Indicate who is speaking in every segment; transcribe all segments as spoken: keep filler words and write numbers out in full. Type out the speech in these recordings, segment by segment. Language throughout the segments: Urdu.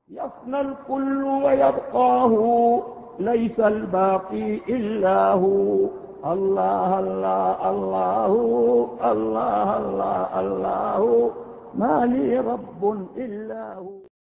Speaker 1: يفنى الكل ويبقى هو ليس الباقي إلا هو. الله الله الله الله الله الله ما لي رب إلا هو.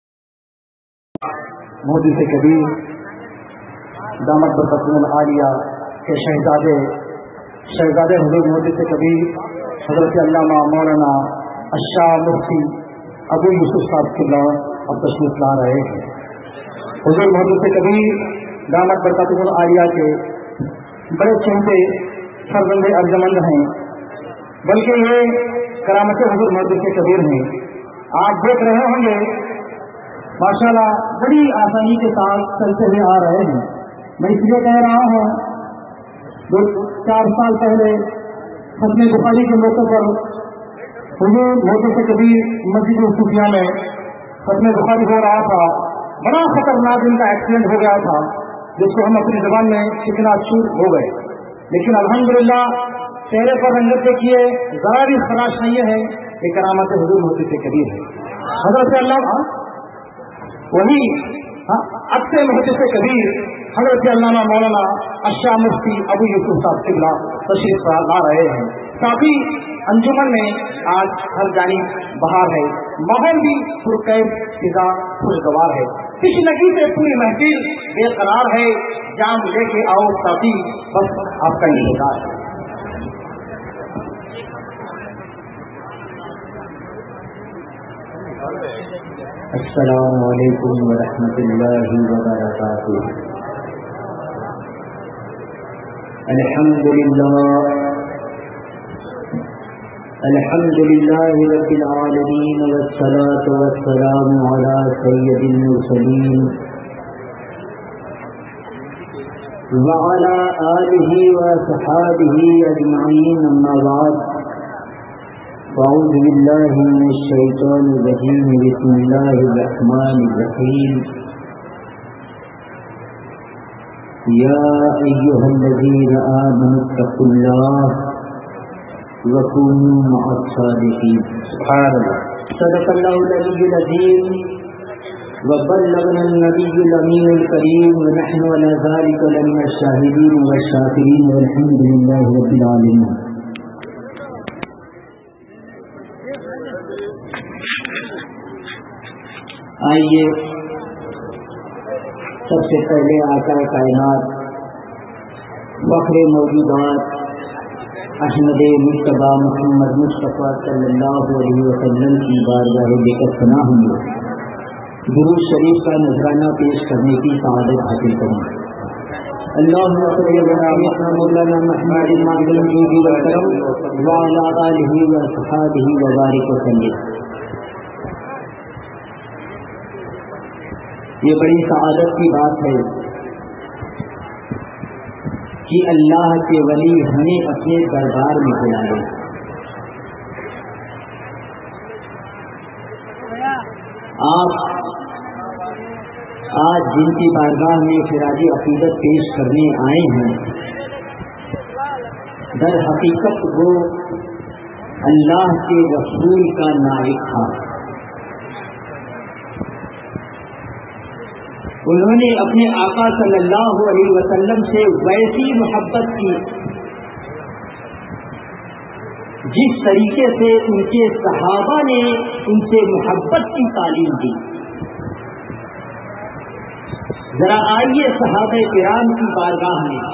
Speaker 2: مودی سے کبیر دامت برکاتہ العالیہ کے شہزادے شہزادے حضور مودی سے کبیر حضرت علامہ مولانا الشاہ مفتی ابو یوسف صاحب قبلہ اب تشریف لا رہے ہیں. حضور مودی سے کبیر دامت برکاتہ العالیہ کے بڑے چہتے فرزند ارجمند ہیں، بلکہ یہ کرامت حضور مودی سے کبیر ہیں. آپ دیکھ رہے ہوں گے ماشاءاللہ بڑی آسانی کے ساتھ چلتے ہوئے آ رہے ہیں. میں اس لیے کہہ رہا ہوں دو چار سال پہلے ختم بخاری کے موقع پر حضور مودی سے کبیر مسجد صوفیہ میں ختم بخاری ہو رہا تھا. بڑا خطرناک ان کا ایکسیڈنٹ ہو گیا تھا جس کو ہم اپنی زبان میں کتنا چور ہو گئے، لیکن الحمدللہ چہرے پر رنگت دیکھیے ذرا بھی خراش نہیں ہے. یہ کرامت حضور مودی سے کبیر ہے. حضرت اللہ وہی اکثر محدث کبیر حضرت علامہ مولانا الشاہ مفتی ابو یوسف صاحب قبلہ تشریف لا رہے ہیں. کافی انجمن میں آج ہر جانب بہار ہے، ماحول بھی پرکیف فضا خوشگوار ہے. تشنگی سے پوری محفل بے قرار ہے. جام لے کے آؤ ساتھی بس آپ کا انتظار ہے.
Speaker 3: السلام علیکم ورحمۃ اللہ وبرکاتہ. الحمد للہ الحمد للہ رب العالمین والصلاة والسلام علی سید المرسلین وعلی آلہ وصحابہ اجمعین. اما بعد اعوذ باللہ من الشیطان الرجیم. بسم اللہ الرحمن الرحیم. یا ایھا الذین آمنوا اتقوا اللہ وکونوا مع الصادقین. سبحان اللہ. صدق اللہ العلی العظیم وبلغنا النبی الامین الکریم ونحن علی ذلک لمن الشاہدین والشاکرین والحمد للہ رب العالمین. آئیے سب سے پہلے آقا کائنات فخر موجودات احمد مصطفیٰ محمد مصطفیٰ صلی اللہ علیہ وسلم کی بارگاہ لے کر ثنا ہوں گے. درود شریف کا نذرانہ پیش کرنے کی سعادت حاصل کریں. اللہم صلی علی مولانا محمد المعظم وسلم وعلی آلہ وصحبہ وبارک وسلم. یہ بڑی سعادت کی بات ہے کہ اللہ کے ولی ہمیں اپنے دربار میں بلائے. آپ آج جن کی بارگاہ میں خراج عقیدت پیش کرنے آئے ہیں، در حقیقت وہ اللہ کے رسول کا نائب تھا. انہوں نے اپنے آقا صلی اللہ علیہ وسلم سے ویسی محبت کی جس طریقے سے ان کے صحابہ نے ان سے محبت کی تعلیم دی. ذرا آئیے صحابہ کرام کی بارگاہ میں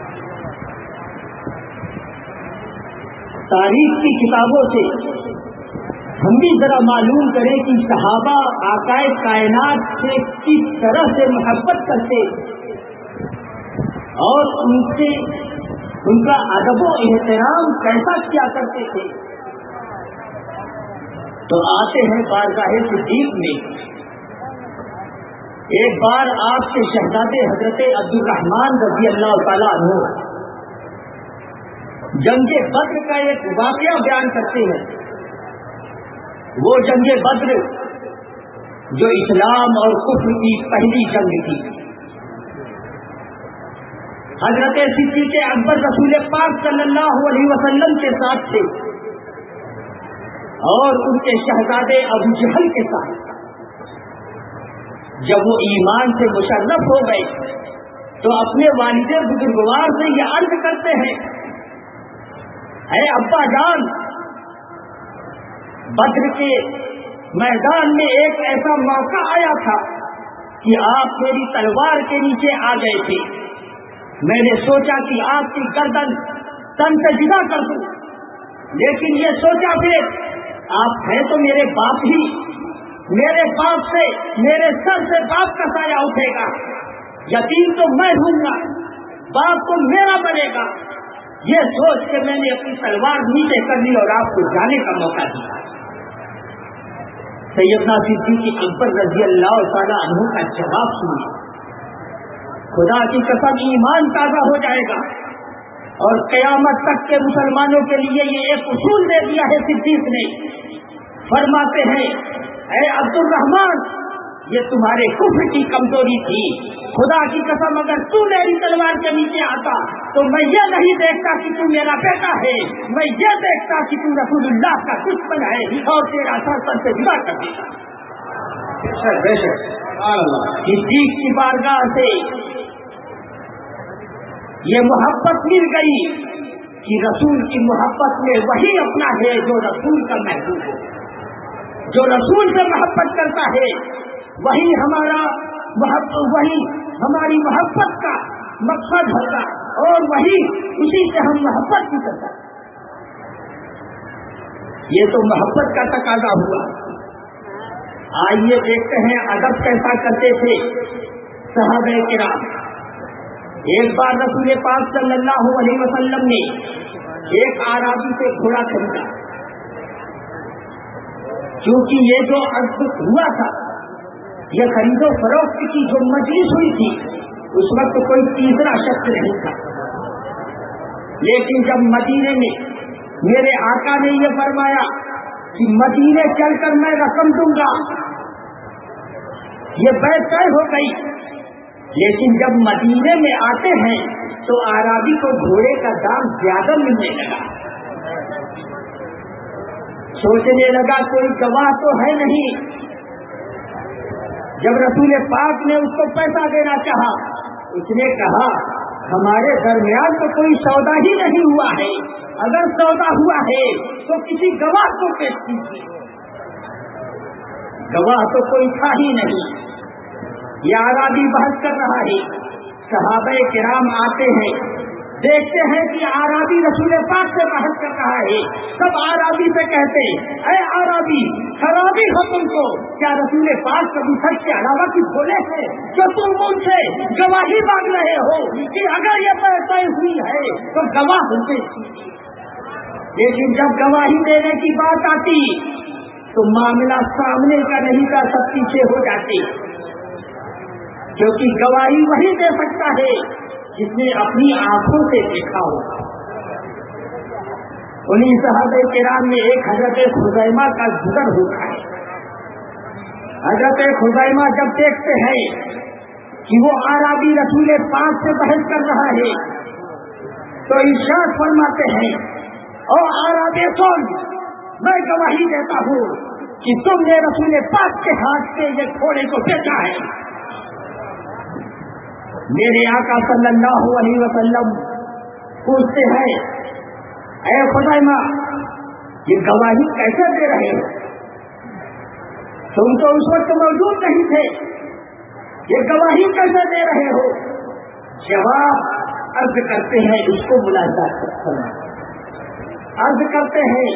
Speaker 3: تاریخ کی کتابوں سے ہم بھی ذرا معلوم کریں کہ صحابہ آقائے کائنات سے کس طرح سے محبت کرتے اور ان سے ان کا ادب و احترام کیسا کیا کرتے تھے. تو آتے ہیں بارگاہ صدیق میں. ایک بار آپ کے شہزادے حضرت عبد الرحمن رضی اللہ تعالیٰ عنہ جنگ بدر کا ایک واقعہ بیان کرتے ہیں. وہ جنگ بدر جو اسلام اور کفر کی پہلی جنگ تھی. حضرت صدیق اکبر رسول پاک صلی اللہ علیہ وسلم کے ساتھ تھے اور ان کے شہزادے ابو جہل کے ساتھ. جب وہ ایمان سے مشرف ہو گئے تو اپنے والد بزرگوار سے یہ عرض کرتے ہیں، اے ابا جان، بدر کے میدان میں ایک ایسا موقع آیا تھا کہ آپ میری تلوار کے نیچے آ گئے تھے، میں نے سوچا کہ آپ کی گردن تن سے جدا کر دوں، لیکن یہ سوچا پھر آپ ہیں تو میرے باپ ہی، میرے باپ سے، میرے سر سے باپ کا سایہ اٹھے گا، یتیم تو میں ہوں گا، باپ تو میرا بنے گا، یہ سوچ کے میں نے اپنی تلوار نیچے کر لی اور آپ کو جانے کا موقع دیا۔ سیدنا صدیق اکبر رضی اللہ تعالیٰ عنہ کا جواب سنیے، خدا کی قسم ایمان تازہ ہو جائے گا، اور قیامت تک کے مسلمانوں کے لیے یہ ایک اصول دے دیا ہے صدیق نے۔ فرماتے ہیں، اے عبد الرحمان، یہ تمہارے کفر کی کمزوری تھی، خدا کی قسم اگر تو میری تلوار کے نیچے آتا تو میں یہ نہیں دیکھتا کہ تو میرا بیٹا ہے، میں یہ دیکھتا کہ تو رسول اللہ کا دشمن ہے اور تیرا سر سر سے جدا کر دیتا۔ بے شک صدیق کی بارگاہ سے یہ محبت مل گئی کہ رسول کی محبت میں وہی اپنا ہے جو رسول کا محبوب ہے، جو رسول سے محبت کرتا ہے وہی ہمارا محبت، وہی ہماری محبت کا مقصد ہوگا، اور وہی اسی سے ہم محبت بھی کرتا ہے۔ یہ تو محبت کا تقاضا ہوا۔ آئیے دیکھتے ہیں ادب کیسا کرتے تھے صحابہ کرام۔ ایک بار رسول پاک صلی اللہ علیہ وسلم نے ایک اعرابی سے گھوڑا خریدا، کیونکہ یہ جو عقد ہوا تھا، یہ خرید و فروخت کی جو مجلس ہوئی تھی، اس وقت کوئی تیسرا شخص نہیں تھا، لیکن جب مدینے میں میرے آقا نے یہ فرمایا کہ مدینے چل کر میں رقم دوں گا، یہ بیعت طے ہو گئی، لیکن جب مدینے میں آتے ہیں تو اعرابی کو گھوڑے کا دام زیادہ ملنے لگا، سوچنے لگا کوئی گواہ تو ہے نہیں۔ جب رسول پاک نے اس کو پیسہ دینا چاہا، اس نے کہا ہمارے درمیان تو کوئی سودا ہی نہیں ہوا ہے، اگر سودا ہوا ہے تو کسی گواہ کو پیش کیجیے، گواہ تو کوئی تھا ہی نہیں۔ یہ اعرابی بحث کر رہا ہے، صحابہ کرام آتے ہیں، دیکھتے ہیں کہ اعرابی رسول پاک سے بحث کر رہا ہے، سب اعرابی سے کہتے اے اعرابی، خرابی ہو تم کو، کیا رسول پاک کبھی سچ کے علاوہ کچھ بولے ہیں جو تم مجھ سے گواہی مانگ رہے ہو کہ اگر یہ بیعت طے ہوئی ہے تو گواہ ہوتے؟ لیکن جب گواہی دینے کی بات آتی تو معاملہ سامنے کا نہیں تھا، سب پیچھے ہو جاتے، کیونکہ گواہی وہی دے سکتا ہے جس نے اپنی آنکھوں سے دیکھا ہو۔ انہیں صحابہ کرام میں ایک حضرت خزیمہ کا ذکر ہوتا ہے۔ حضرت خزیمہ جب دیکھتے ہیں کہ وہ اعرابی رسول پاک سے بحث کر رہا ہے تو ارشاد فرماتے ہیں، او اعرابی سن، میں گواہی دیتا ہوں کہ تم نے رسول پاک کے ہاتھ سے یہ گھوڑے کو بیچا ہے۔ میرے آقا صلی اللہ علیہ وسلم پوچھتے ہیں، اے خزیمہ، یہ گواہی کیسے دے رہے ہو؟ تم تو اس وقت موجود نہیں تھے، یہ گواہی کیسے دے رہے ہو؟ جواب عرض کرتے ہیں، اس کو ملاحظہ کرنا، عرض کرتے ہیں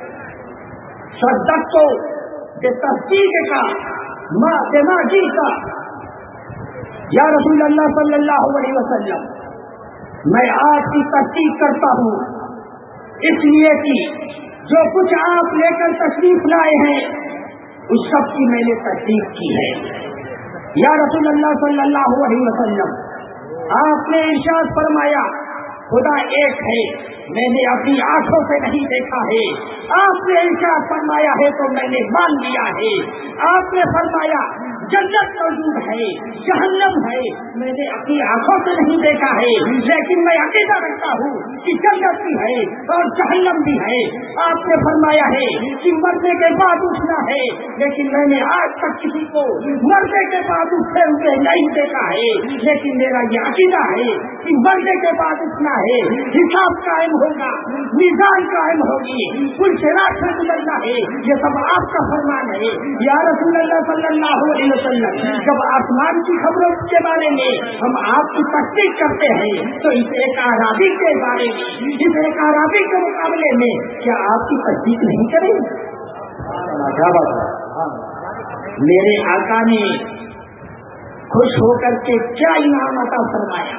Speaker 3: صدق کو بے تصدیق کا ماں بما جیتا، یا رسول اللہ صلی اللہ علیہ وسلم، میں آپ کی تصدیق کرتا ہوں، اس لیے کہ جو کچھ آپ لے کر تشریف لائے ہیں اس سب کی میں نے تصدیق کی ہے۔ یا رسول اللہ صلی اللہ علیہ وسلم، آپ نے ارشاد فرمایا خدا ایک ہے، میں نے اپنی آنکھوں سے نہیں دیکھا ہے، آپ نے ارشاد فرمایا ہے تو میں نے مان لیا ہے، آپ نے فرمایا
Speaker 2: जन्नत मौजूद है, जहन्नम है, मैंने अपनी आंखों से नहीं देखा है, लेकिन मैं अकीदा रखता हूँ कि जन्नत भी है और जहन्नम भी है। आपने फरमाया है कि मरने के बाद उठना है, लेकिन मैंने आज तक किसी को मरने के बाद उठते हुए नहीं देखा है। लेकिन मेरा ये अकीदा है कि मरने के बाद उठना है, हिसाब कायम होगा, मीज़ान कायम होगी, कुल सिरात से गुजरना है। ये सब आपका फरमान है या रसूल अल्लाह सल्लल्लाहु अलैहि वसल्लम। जब आसमान की खबरों के बारे में हम आपकी तस्दीक करते हैं तो इस एक आराबी के बारे में, इस एक आराबी के मुकाबले में क्या आपकी तस्दीक नहीं करें? क्या बात है? मेरे आका ने खुश होकर के क्या इनाम अता फरमाया,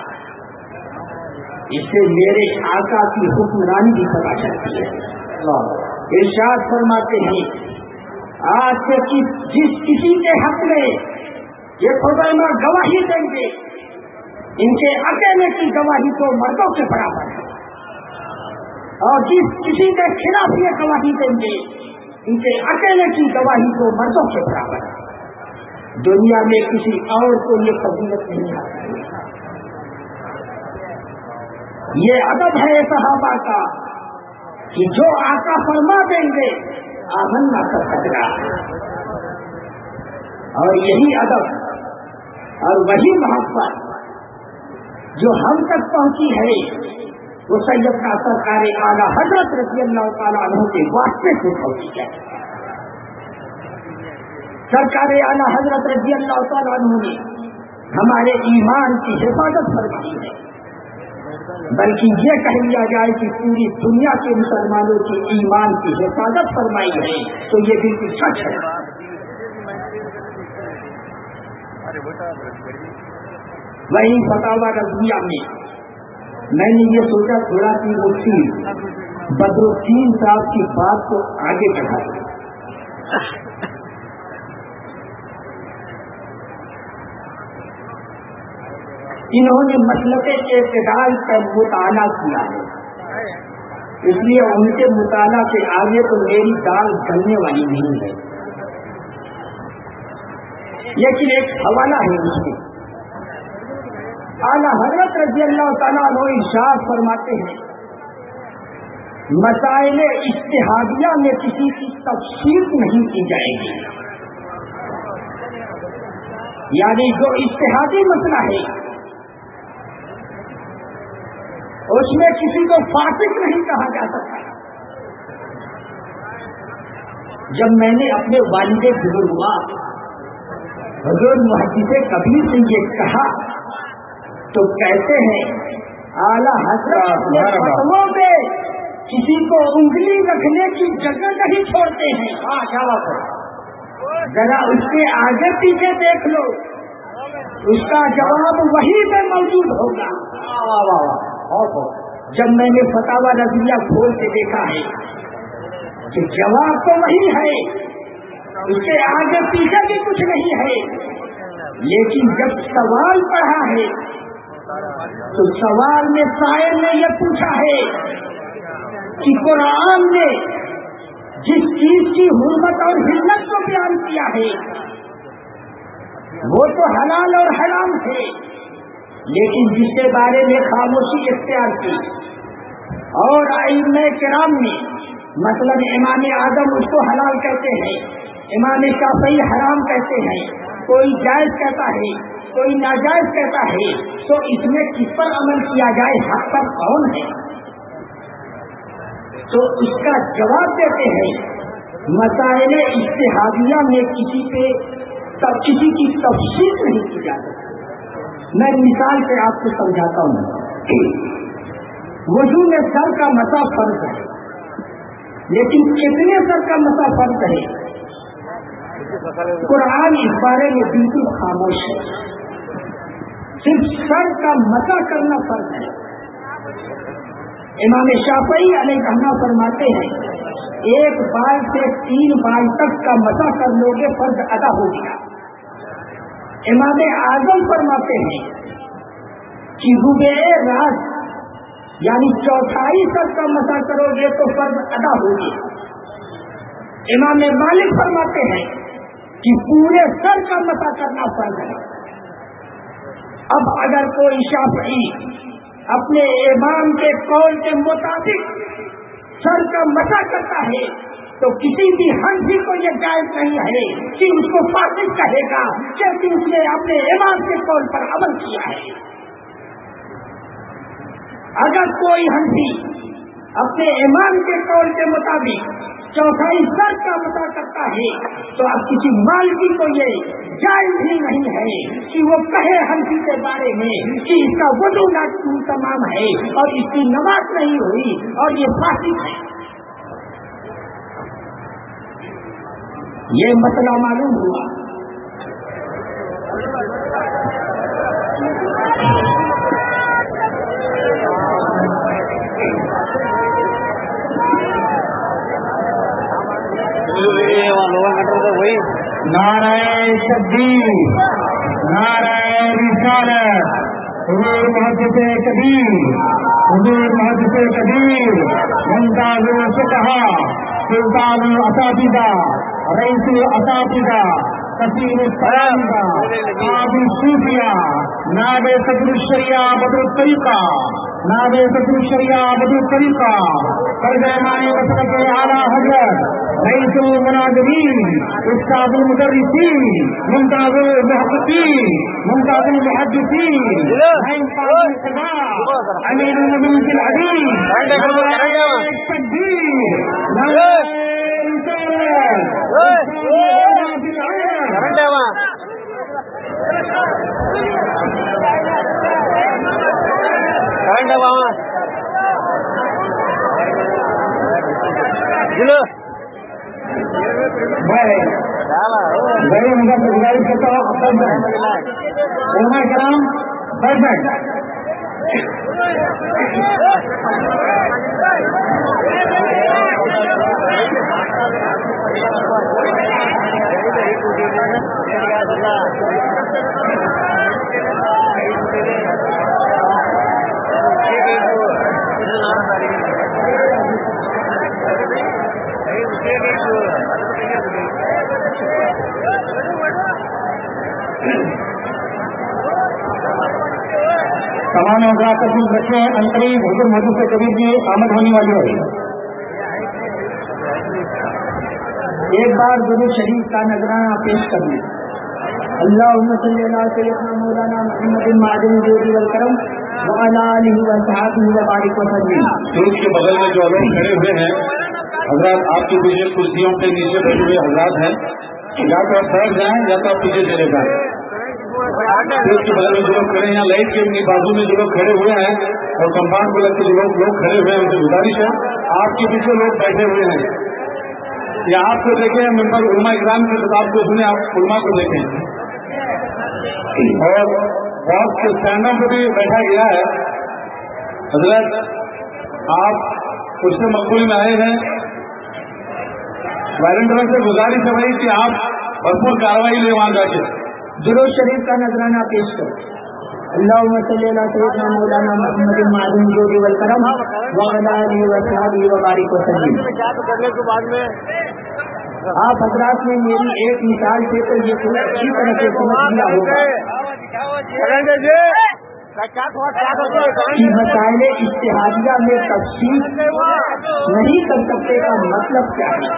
Speaker 2: इससे मेरे आका की हुक्मरानी भी पता चलती है। इरशाद फरमाते हैं आज से कि जिस किसी के हक में ये खुदैमा गवाही देंगे, इनके अकेले की गवाही तो मर्दों के बराबर है, और जिस किसी के खिलाफ ये गवाही देंगे, इनके अकेले की गवाही तो मर्दों के बराबर है। दुनिया में किसी और को ये फजीलत नहीं आती। ये अदब है सहाबा का कि जो आका फरमा देंगे आमन्ना कर सकता है, और यही अदब और वही मोहब्बत जो हम तक पहुंची है वो सैयद का सरकार आला हजरत रज़ी अल्लाह तआला अन्हु के वास्ते से पहुंची है। सरकार आला हजरत रज़ी अल्लाह तआला अन्हु ने हमारे ईमान की हिफाजत फरमाई है, बल्कि ये कह लिया जाए कि पूरी दुनिया के मुसलमानों के ईमान की हिफाजत फरमाई है तो ये बिल्कुल सच है। वही फतावा रज़विया में मैंने ये सोचा थोड़ा सी मुफ्ती बदरुद्दीन साहब की बात को आगे बढ़ा। इन्होंने मसलके के इत्तेदाल पर मुताला किया है, इसलिए उनके मुताला के आगे तो मेरी दाल गलने वाली नहीं है। लेकिन एक हवाला है उसमें, आला हजरत रज़ी अल्लाह तआला अन्हु इरशाद फरमाते हैं मसाइल इज्तिहादिया में किसी की तफसील नहीं की जाएगी, यानी जो इज्तिहादी मसला है उसमें किसी को फासिक नहीं कहा जा सकता। जब मैंने अपने वालिदे बुजुर्ग हुजूर मुहद्दिसे कबीर से ये कहा तो कहते हैं आला हजरत ने फतवों में किसी को उंगली रखने की जगह नहीं छोड़ते हैं। हाँ क्या बात है, जरा उसके आगे पीछे देख लो, उसका जवाब वही में मौजूद होगा। वाह वाह वाह। जब मैंने फतावा रज़विया खोल के देखा है कि जवाब तो वही है, उसके आगे पीछे भी कुछ नहीं है, लेकिन जब सवाल पढ़ा है तो सवाल में शायर ने यह पूछा है कि कुरान ने जिस चीज की हुर्मत और हिल्लत को बयान किया है वो तो हलाल और हराम थे, लेकिन जिसके बारे में खामोशी इख्तियार की और आइम्मा किराम ने, मतलब इमाम आजम उसको हलाल कहते हैं, इमाम शाफई हराम कहते हैं, कोई जायज कहता है, कोई नाजायज कहता है, तो इसमें किस पर अमल किया जाए, हक पर कौन है? तो इसका जवाब देते हैं मसाइल इज्तिहादिया में किसी पे तब किसी की तफसील नहीं की जा सकती। मैं मिसाल से आपको समझाता हूँ। वजू में सर का मसा फर्ज है, लेकिन कितने सर का मसा फर्ज है कुरान इस बारे में बिल्कुल खामोश है। सिर्फ सर का मसा करना फर्ज है। इमाम शाफई अलैहिर्रहमतुल्लाह फरमाते हैं एक बाल से तीन बाल तक का मसा कर लोगे फर्ज अदा हो गया। इमाम आजम फरमाते हैं कि रुबे रात यानी चौथाई तक का मसा करोगे तो फर्ज अदा हो गया। इमाम मालिक फरमाते हैं کہ پورے سر کا مسح کرنا فرض ہے۔ اب اگر کوئی شافعی اپنے امام کے قول کے مطابق سر کا مسح کرتا ہے تو کسی بھی حنفی کو یہ جائز نہیں ہے کہ اس کو فاسق کہے گا کیونکہ اس نے اپنے امام کے قول پر عمل کیا ہے۔ اگر کوئی حنفی اپنے امام کے قول کے مطابق چوتھائی سر کا مسح کرتا ہے تو اب کسی مالکی کو یہ جائز ہی نہیں ہے کہ وہ کہے حنفی کے بارے میں کہ اس کا وضو تمام ہے اور اس کی نماز نہیں ہوئی اور یہ فاسق ہے۔ یہ مسئلہ معلوم ہوا۔
Speaker 3: نعرہ تکبیر، نعرہ رسالت، حضور محدث کبیر، حضور محدث کبیر، ممتاز الفقہا، سلطان الاساتذہ، رئیس الاساتذہ، کثیر التلامذہ، قاضی الصوفیہ، نائب صدر الشریعہ بدر الطریقہ، نائب صدر الشریعہ بدر الطریقہ، ترجمان مسلک اعلیٰ حضرت، رئیس المناظرین، استاد المدرسین، ممتاز المحققین، ممتاز المحدثین، امیر المؤمنین فی الحدیث، نعرہ تکبیر، نعرہ میں گزارش کرتا ہوں علماء کرام پرفیکٹ تمام حضرات تشریف رکھے ہیں۔ عنقریب حضور محدث کبیر کی آمد ہونے والی ہے۔ ایک بار درود شریف کا نذرانہ پیش کر لیں۔ اللہم صلی علی سیدنا مولانا محمد معدن الجود والکرم وعلی آلہ وصحبہ وبارک وسلم۔
Speaker 4: درود کے بغل میں جو لوگ کھڑے ہوئے ہیں حضرات، آپ کے پیچھے کرسیوں کے نیچے بیٹھے ہوئے حضرات ہیں، یا تو آپ بیٹھ جائیں یا تو آپ پیچھے چلے جائیں۔ درود کے بغل میں جو لوگ کھڑے ہیں، لائٹ کے بازو میں جو لوگ کھڑے ہوئے ہیں اور کمپاؤنڈ کو لگ کے جو لوگ لوگ کھڑے ہوئے ہیں، ان سے گزارش ہے آپ کے پیچھے لوگ بیٹھے ہوئے ہیں، یا آپ کو دیکھیں ممبر علماء اکرام کی خطاب کو سنیں، آپ علماء کو دیکھیں، اور بہت سے اسٹینڈوں پہ بھی بیٹھا گیا ہے۔ حضرت آپ اس سے مقبول میں آئے ہیں، والنٹیئر سے گزارش ہے بھائی کہ آپ بھرپور کارروائی لے وہاں جا کے
Speaker 2: درود شریف کا نذرانہ پیش کرو۔ اللہم صلی علی سیدنا مولانا محمد معدن الجود والکرم وعلی آلہ وصحبہ وبارک وسلم۔ آپ حضرات نے میری ایک مثال سے تو یہ پورا اچھی طرح سے سمجھ لیا ہوگا کہ مسائل اجتہادیہ میں تفصیل نہیں کر سکتے کا مطلب کیا ہے۔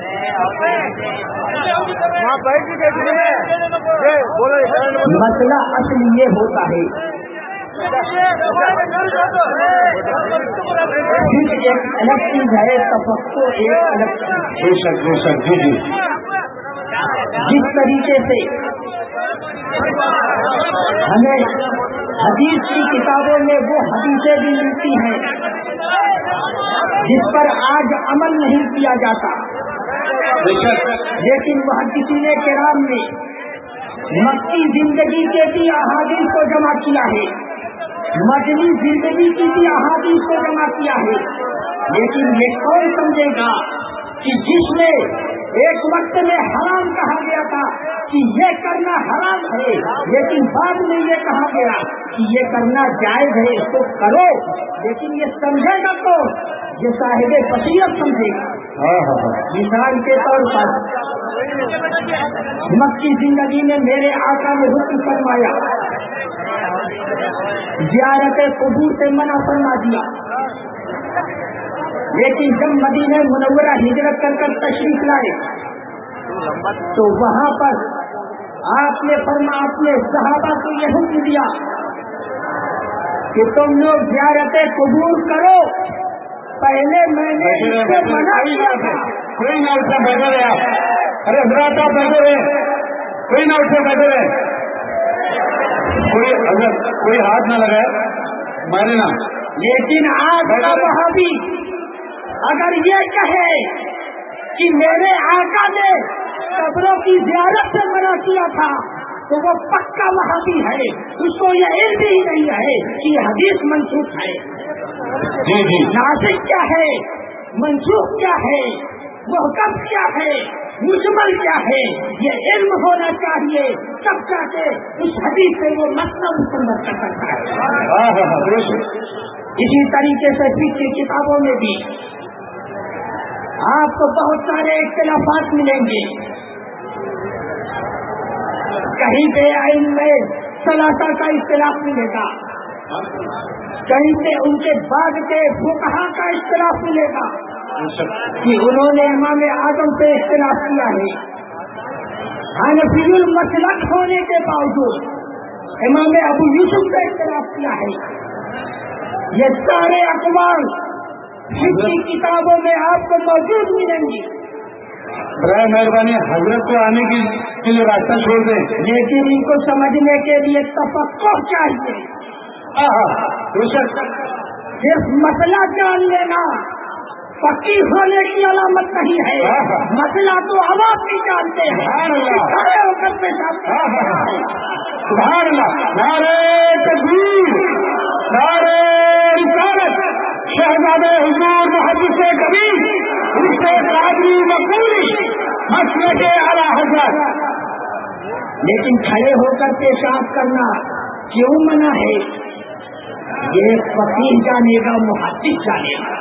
Speaker 2: مسئلہ اصل یہ ہوتا ہے ایک الگ چیز ہے، تفقع ایک الگ چیز ہے۔ جس طریقے سے ہمیں حدیث کی کتابوں میں وہ حدیثیں بھی ملتی ہیں جس پر آج عمل نہیں کیا جاتا، لیکن محدثین کرام نے مکی زندگی کے بھی احادیث کو جمع کیا ہے، مدنی زندگی کی بھی احادیث کو جمع کیا ہے، لیکن یہ کون سمجھے گا کہ جس میں ایک وقت میں حرام کہا گیا تھا کہ یہ کرنا حرام ہے، لیکن بعد میں یہ کہا گیا کہ یہ کرنا جائز ہے، اس کو کرو، لیکن یہ سمجھے گا تو یہ صاحب بصیرت سمجھے گا۔ مثال کے طور پر مکی زندگی میں میرے آقا نے حکم فرمایا، زیارت قبور سے منع فرما دیا، لیکن جب مدینہ منورہ ہجرت کر کر تشریف لائے تو وہاں پر آپ نے فرما اپنے صحابہ کو یہ حکم دیا کہ تم لوگ زیارت قبور کرو، پہلے میں نے اس سے منع کیا تھا۔
Speaker 4: کوئی نہ اٹھے بیٹھے رہے، ارے حضرات آپ بیٹھے رہے، کوئی نہ اٹھے بیٹھے رہے، کوئی اگر کوئی ہاتھ نہ لگائے مارے نا۔
Speaker 2: لیکن آج کا وہابی اگر یہ کہے کہ میرے آقا نے قبروں کی زیارت سے منع کیا تھا تو وہ پکا وہابی ہے، اس کو یہ علم ہی نہیں ہے کہ یہ حدیث منسوخ ہے،
Speaker 4: جی جی
Speaker 2: ناسخ کیا ہے، منسوخ کیا ہے، محکم کیا ہے، مجمل کیا ہے، یہ علم ہونا چاہیے، تب جا کے اس حدیث سے وہ مسئلہ مستمر کر سکتا ہے۔ اسی طریقے سے فقہ کی کتابوں میں بھی آپ کو بہت سارے اختلافات ملیں گے، کہیں پہ علم میں ثلاثہ کا اختلاف ملے گا، کہیں پہ ان کے بعد کے فقہا کا اختلاف ملے گا کہ انہوں نے امام اعظم سے اختلاف کیا ہے، حنفی المسلک ہونے کے باوجود امام ابو یوسف سے اختلاف کیا ہے۔ یہ سارے اقوال فقہ کی کتابوں میں آپ کو موجود ملیں گی۔
Speaker 4: برائے مہربانی حضرت کو آنے کی کے لیے راستہ چھوڑ دیں،
Speaker 2: لیکن ان کو سمجھنے کے لیے تفقہ چاہیے، صرف مسئلہ جان لینا فقیہ ہونے کی علامت نہیں ہے، مسئلہ تو عوام بھی جانتے ہیں، کھڑے ہو کر پیشاب
Speaker 4: سبحان اللہ، نعرہ تکبیر، نعرہ رسالت، شہزادہ حضور محدث کبیر، رشتے قادری مقبولی، مسلک اعلیٰ حضرت۔
Speaker 2: لیکن کھڑے ہو کر پیشاب کرنا کیوں منع ہے؟ یہ فقیہ جانے گا، محدث جانے گا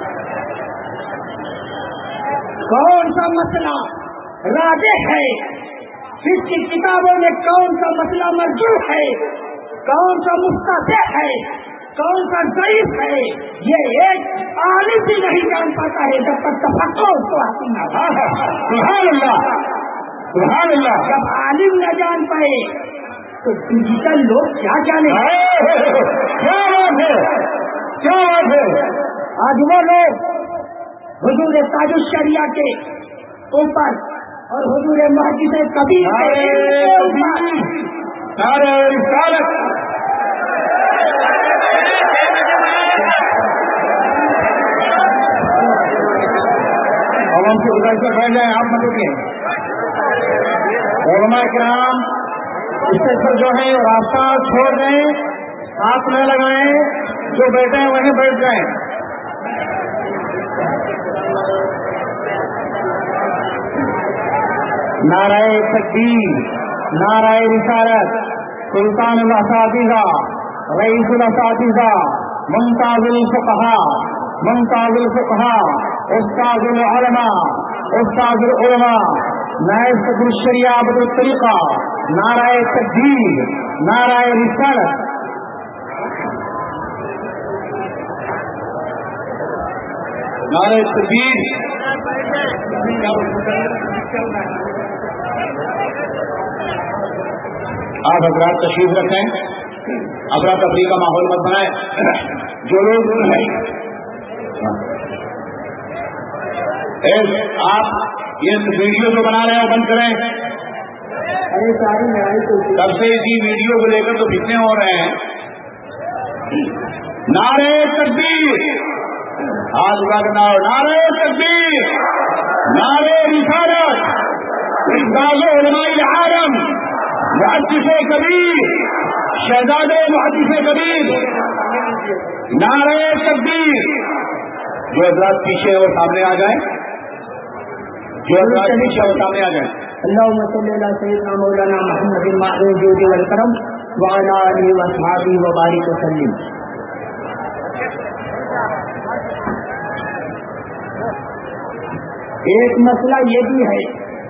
Speaker 2: کون سا مسئلہ راجح ہے، اس کی کتابوں میں کون سا مسئلہ مرجوح ہے، کون سا مستحب ہے، کون سا ضعیف ہے، یہ ایک عالم بھی نہیں جان پاتا ہے جب تک تفقہ اس کو حاصل نہ ہو۔
Speaker 4: سبحان اللہ، سبحان اللہ۔
Speaker 2: جب عالم نہ جان پائے تو ڈیجیٹل لوگ کیا جانے؟
Speaker 4: کیا بات ہے، کیا بات ہے۔
Speaker 2: آج وہ لوگ حضور تاج الشریعہ کے اوپر اور حضور محدث کبیر کے اوپر
Speaker 4: نعرہ رسالت، عوام کی گزارش سے بیٹھ جائیں، آپ مت رکیں۔ علماء کرام اسٹیج پر جو ہے راستہ چھوڑ دیں، ہاتھ نہ لگائیں، جو بیٹھے ہیں وہیں بیٹھ جائیں۔ نعرہ تکبیر، نعرہ رسالت، سلطان الاساتذہ، رئیس الاساتذہ، ممتاز الفقہاء، ممتاز الفقہاء، استاذ العلماء، استاذ العلماء، نائب صدر الشریعہ عبد الطریقہ، نعرہ تکبیر، نعرہ رسالت۔ نعرہ تکبیر، آپ حضرات تشریف رکھیں، افرا تفریح کا ماحول مت بنائیں۔ جو لوگ آپ یہ ویڈیو جو بنا رہے ہیں وہ بند کریں۔ تب سے اسی ویڈیو کو لے کر تو فتنے ہو رہے ہیں۔ نعرہ تکبیر، آج کا نام نعرہ تکبیر، نعرہ رسالت، استاذ علماء العالم، محدث کبیر، شہزادہ محدث کبیر، نعرہ تکبیر۔ جو حضرات پیچھے وہ سامنے آ جائیں، جو حضرات پیچھے وہ سامنے آ جائیں۔
Speaker 2: اللہم صلی علی سیدنا مولانا محمد المعروف الجود والکرم وعلی آلہ واصحابہ وبارک وسلم۔
Speaker 3: ایک مسئلہ یہ بھی ہے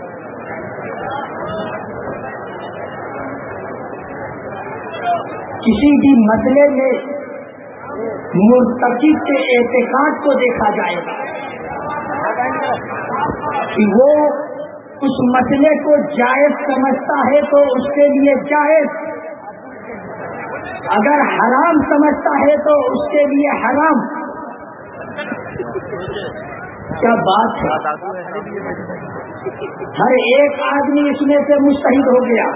Speaker 3: کسی بھی مسئلے میں مرتکب کے اعتقاد کو دیکھا جائے گا کہ وہ اس مسئلے کو جائز سمجھتا ہے تو اس کے لیے جائز، اگر حرام سمجھتا ہے تو اس کے لیے حرام. کیا بات ہے، ہر ایک آدمی اس میں سے مجتہد ہو گیا،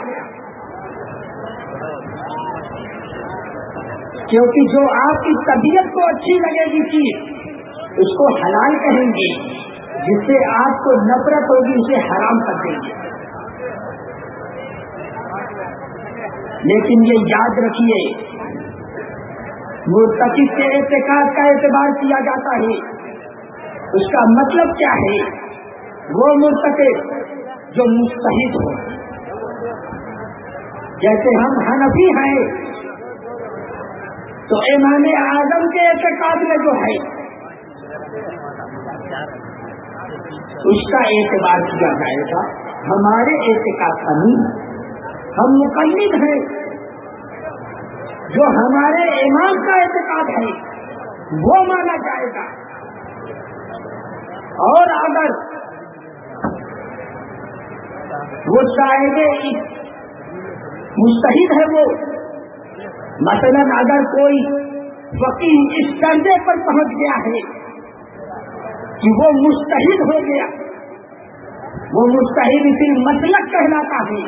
Speaker 3: کیونکہ جو آپ کی طبیعت کو اچھی لگے گی چیز اس کو حلال کہیں گے، جس سے آپ کو نفرت ہوگی اسے حرام کر دیں گے. لیکن یہ یاد رکھیے، مرتکب کے اعتقاد کا اعتبار کیا جاتا ہے. اس کا مطلب کیا ہے؟ وہ مرتکب جو مجتہد ہو. جیسے ہم حنفی ہیں تو امام اعظم کے اعتقاد میں جو ہے اس کا اعتبار کیا جائے گا، ہمارے اعتقاد کا نہیں. ہم مقلد ہیں، جو ہمارے امام کا اعتقاد ہے وہ مانا جائے گا. اور اگر وہ صاحب مجتہد ہے، وہ مثلا اگر کوئی فقیہ اس درجے پر پہنچ گیا ہے کہ وہ مجتہد ہو گیا، وہ مجتہد فی المسلک کہلاتا ہے.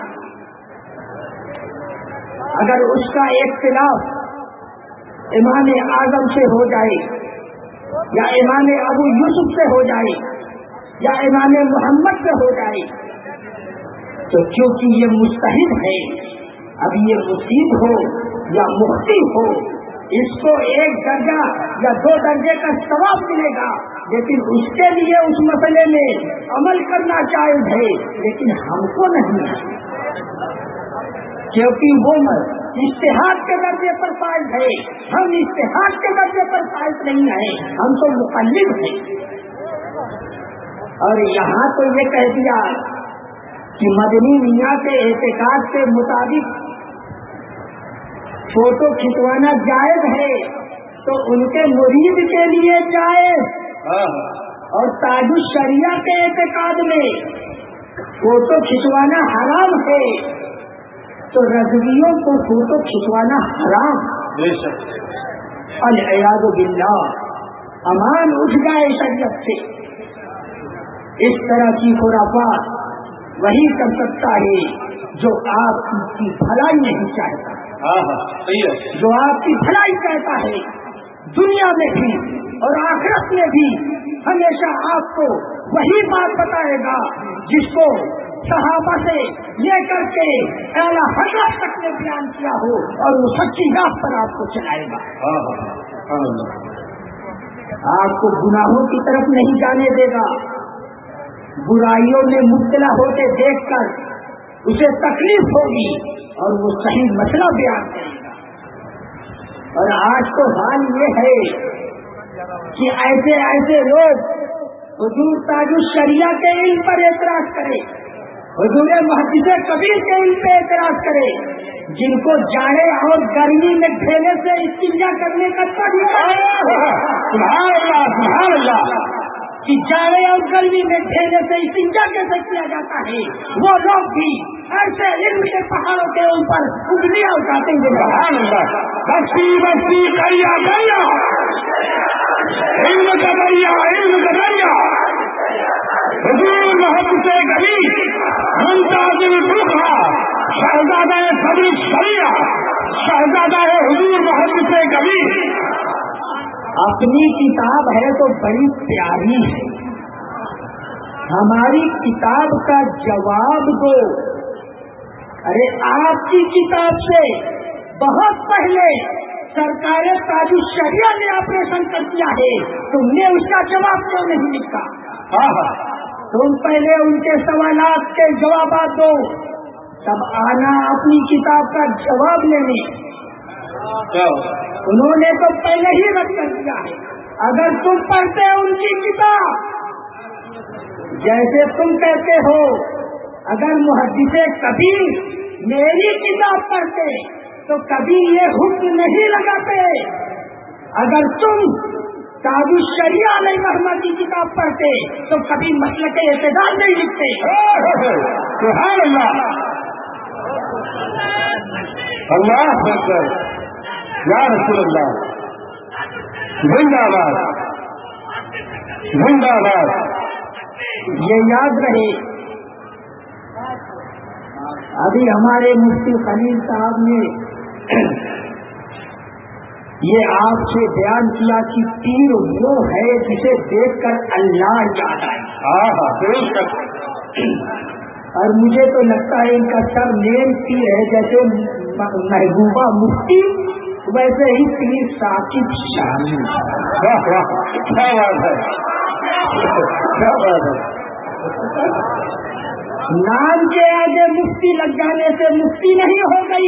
Speaker 3: اگر اس کا اختلاف امام اعظم سے ہو جائے یا امام ابو یوسف سے ہو جائے یا امام محمد سے ہو جائے تو کیونکہ یہ مجتہد ہے، اب یہ مصیب ہو یا مختی ہو، اس کو ایک درجہ یا دو درجے کا ثواب ملے گا، لیکن اس کے لیے اس مسئلے میں عمل کرنا جائز ہے، لیکن ہم کو نہیں ہے، کیونکہ وہ اجتہاد کے درجے پر فائز ہے. ہم اجتہاد کے درجے پر فائز نہیں ہیں، ہم تو مقلد ہیں. اور یہاں تو یہ کہہ دیا کہ مدنی میاں کے اعتقاد کے مطابق فوٹو کھنچوانا جائز ہے تو ان کے مرید کے لیے جائز، اور تاج الشریعہ کے اعتقاد میں فوٹو کھنچوانا حرام ہے تو رضویوں کو فوٹو کھنچوانا حرام. العیاذ باللہ، امان اٹھ جائے شریعت سے. اس طرح کی خرافات وہی کر سکتا ہے جو آپ کی بھلائی نہیں چاہتا، جو آپ کی بھلائی چاہتا ہے دنیا میں بھی اور آخرت میں بھی. ہمیشہ آپ کو وہی بات بتائے گا جس کو صحابہ سے لے کر کے اعلیٰ حضرت تک نے بیان کیا ہو، اور وہ سچی راہ پر آپ کو چلائے گا. آپ کو گناہوں کی طرف نہیں جانے دے گا، برائیوں میں مبتلا ہوتے دیکھ کر اسے تکلیف ہوگی اور وہ صحیح مسئلہ بیان کرے گا. اور آج تو حال یہ ہے کہ ایسے ایسے لوگ حضور تاج الشریعہ کے علم پر اعتراض کرے، حضور محدث کبیر کے علم پہ اعتراض کرے، جن کو جاڑے اور گرمی میں ٹھیلے سے استنجا کرنے کا سبحان اللہ سبحان اللہ کہ جاڑے اور گرمی میں ٹھیلے سے استنجا کیسے کیا جاتا ہے، وہ لوگ بھی ایسے علم کے پہاڑوں کے اوپر انگلیاں اٹھاتے ہیں. سبحان اللہ، بستی بستی دریا دریا، علم کا دریا علم کا دریا، حضور محدث کبیر ممتاز الفقہا شہزادہ صدر الشریعہ شہزادہ حضور محدث کبیر اپنی کتاب ہے تو بڑی پیاری ہے، ہماری کتاب کا جواب دو. ارے آپ کی کتاب سے بہت پہلے سرکار تاج الشریعہ نے آپریشن کر دیا ہے، تم نے اس کا جواب کیوں نہیں لکھا؟ تم پہلے ان کے سوالات کے جوابات دو، تب آنا اپنی کتاب کا جواب لینے. انہوں نے تو پہلے ہی رد کر دیا ہے. اگر تم پڑھتے ان کی کتاب
Speaker 2: جیسے تم کہتے ہو اگر محدث کبیر میری کتاب پڑھتے تو کبھی یہ حکم نہیں لگاتے، اگر تم تاج الشریعہ علیہ رحمہ کی کتاب پڑھتے تو کبھی مسلک اعتدال نہیں لکھتے۔
Speaker 4: سبحان اللہ، اللہ اکبر، یا رسول اللہ، زندہ باد زندہ باد۔
Speaker 2: یہ یاد رہے، ابھی ہمارے مفتی خلیل صاحب نے یہ آپ سے بیان کیا کہ تیر وہ ہے جسے دیکھ کر اللہ یاد آئے، اور مجھے تو لگتا ہے ان کا سر نیم تیر ہے، جیسے محبوبہ مفتی ویسے ہی تیر ثاقب شامی۔
Speaker 4: واہ واہ، کیا بات ہے، کیا بات ہے۔
Speaker 2: نام کے آگے مفتی لگ جانے سے مفتی نہیں ہو گئی،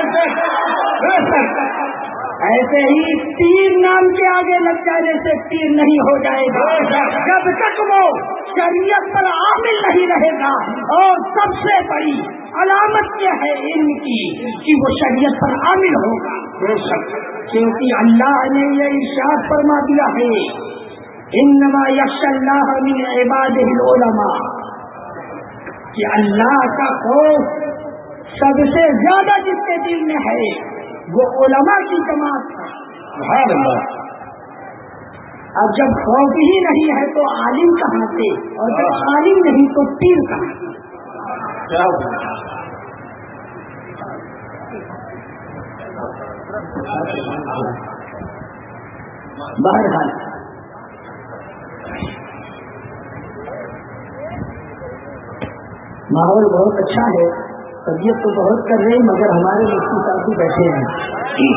Speaker 2: ایسے ہی تیر نام کے آگے لگ جانے سے تیر نہیں ہو جائے گا جب تک وہ شریعت پر عامل نہیں رہے گا۔ اور سب سے بڑی علامت کیا ہے ان کی کہ وہ شریعت پر عامل ہوگا، کیونکہ اللہ نے یہ ارشاد فرما دیا ہے انما یخشی اللہ من عبادہ العلماء، کہ اللہ کا خوف سب سے زیادہ جس کے دل میں ہے وہ علماء کی جماعت ہے۔
Speaker 4: سبحان اللہ۔
Speaker 2: اب جب خوف ہی نہیں ہے تو عالم کہاں سے، اور جب عالم نہیں تو پیر کہاں سے؟
Speaker 4: کیا بات ہے۔
Speaker 2: بہرحال ماحول بہت اچھا ہے، طبیعت تو بہت کر رہی، مگر ہمارے مفتی صاحب بھی بیٹھے ہیں۔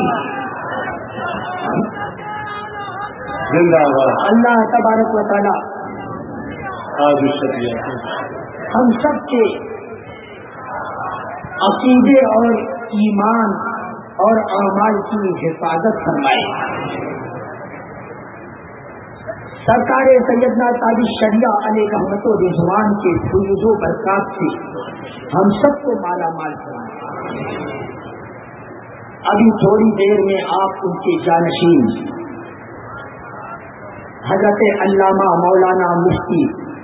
Speaker 4: زندہ باد
Speaker 2: اللہ تبارک و تعالی
Speaker 4: آج الشریعہ۔
Speaker 2: ہم سب کے عقیدے اور ایمان اور اعمال کی حفاظت فرمائے۔ سرکار سیدنا تاج الشریعہ علیہ رحمت و رضوان کے فیض و برکات سے ہم سب کو مالا مال فرمائے۔ ابھی تھوڑی دیر میں آپ ان کے جانشین حضرت علامہ مولانا مفتی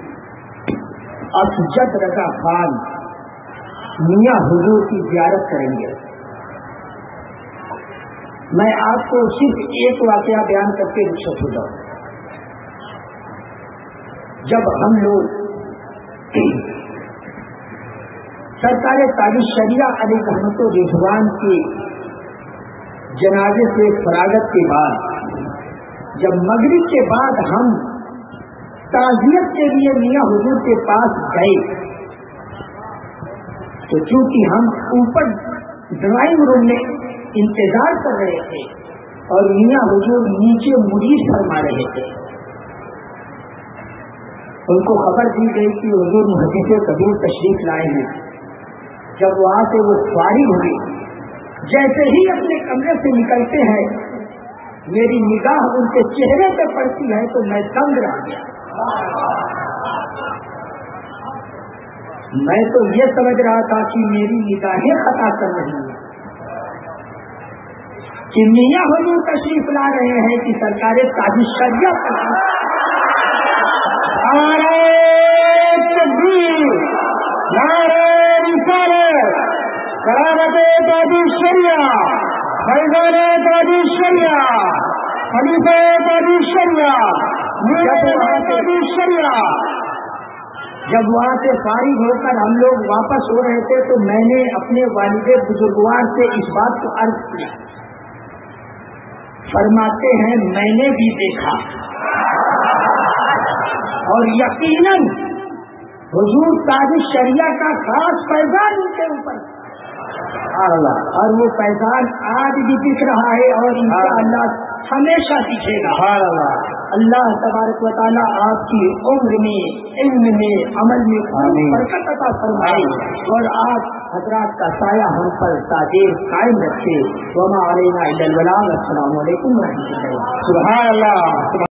Speaker 2: اسجد رضا خان میاں حضور کی زیارت کریں گے۔ میں آپ کو صرف ایک واقعہ بیان کر کے رخصت ہو جاؤں۔ جب ہم لوگ سرکار تاج الشریعہ علیہ رحمت و رضوان کے جنازے سے فراغت کے بعد جب مغرب کے بعد ہم تعزیت کے لیے میاں حضور کے پاس گئے تو چونکہ ہم اوپر ڈرائنگ روم میں انتظار کر رہے تھے اور میاں حضور نیچے مرید فرما رہے تھے، ان کو خبر دی گئی کہ حضور محدث کبیر تشریف لائے ہیں۔ جب وہاں سے وہ فارغ ہوئے، جیسے ہی اپنے کمرے سے نکلتے ہیں میری نگاہ ان کے چہرے پہ پڑتی ہے تو میں دنگ رہ گیا۔ میں تو یہ سمجھ رہا تھا کہ میری نگاہیں خطا کر رہی ہیں کہ میاں حضور تشریف لا رہے ہیں کہ سرکار تاج الشریعہ
Speaker 4: کرامت تاج الشریعہ، فیضان تاج الشریعہ، خلیفہ تاج الشریعہ، تاج الشریعہ۔
Speaker 2: جب وہاں سے فارغ ہو کر ہم لوگ واپس ہو رہے تھے تو میں نے اپنے والد بزرگوار سے اس بات کو عرض کیا، فرماتے ہیں میں نے بھی دیکھا اور یقیناً حضور تاج الشریعہ کا خاص فیضان ان کے اوپر، اور وہ فیضان آج بھی دکھ رہا ہے اور انشاءاللہ ہمیشہ دکھے گا۔ اللہ تبارک و تعالیٰ آپ کی عمر میں، علم میں، عمل میں برکت عطا فرمائے اور آپ حضرات کا سایہ ہم پر تاجر قائم رکھے۔ وما علینا الا البلاغ۔ السلام علیکم و رحمۃ اللہ۔
Speaker 4: سبحان اللہ۔